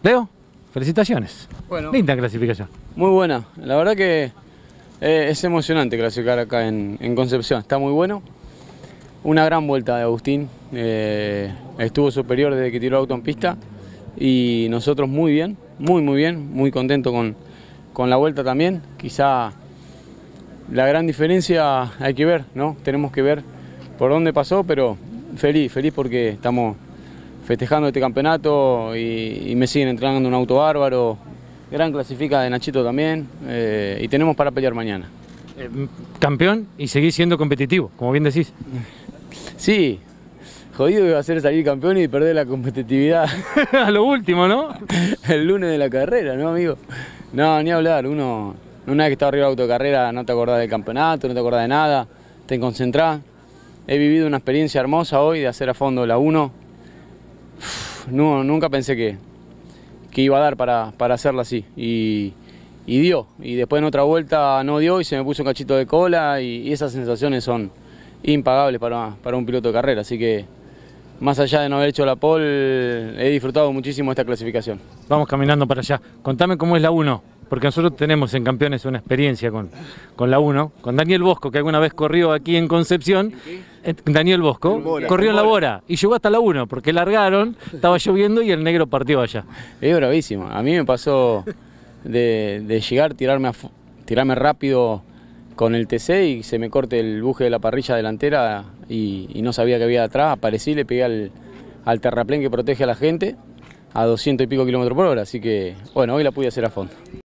Leo, felicitaciones. Bueno, linda clasificación. muy buena. La verdad que es emocionante clasificar acá en Concepción. Está muy bueno. Una gran vuelta de Agustín. Estuvo superior desde que tiró el auto en pista. Y nosotros muy bien, muy bien. Muy contento con la vuelta también. Quizá la gran diferencia hay que ver, ¿no? Tenemos que ver por dónde pasó, pero feliz porque estamos festejando este campeonato y me siguen entregando un auto bárbaro. Gran clasifica de Nachito también y tenemos para pelear mañana. Campeón y seguís siendo competitivo, como bien decís. Sí, jodido iba a ser salir campeón y perder la competitividad. A lo último, ¿no? El lunes de la carrera, ¿no, amigo? No, ni hablar. Uno, una vez que está arriba del auto de carrera, no te acordás del campeonato, no te acordás de nada, te concentrás. He vivido una experiencia hermosa hoy de hacer a fondo la 1. No, nunca pensé que iba a dar para hacerla así. Y dio. Y después en otra vuelta no dio y se me puso un cachito de cola y esas sensaciones son impagables para un piloto de carrera. Así que más allá de no haber hecho la pole, he disfrutado muchísimo esta clasificación. Vamos caminando para allá. Contame cómo es la 1, porque nosotros tenemos en Campeones una experiencia con la 1, con Daniel Bosco, que alguna vez corrió aquí en Concepción. Daniel Bosco corrió en la Bora y llegó hasta la 1, porque largaron, estaba lloviendo y el negro partió allá. Es bravísimo. A mí me pasó de llegar, tirarme rápido con el TC y se me corte el buje de la parrilla delantera y no sabía que había atrás. Aparecí, le pegué al terraplén que protege a la gente a 200 y pico kilómetros por hora. Así que, bueno, hoy la pude hacer a fondo.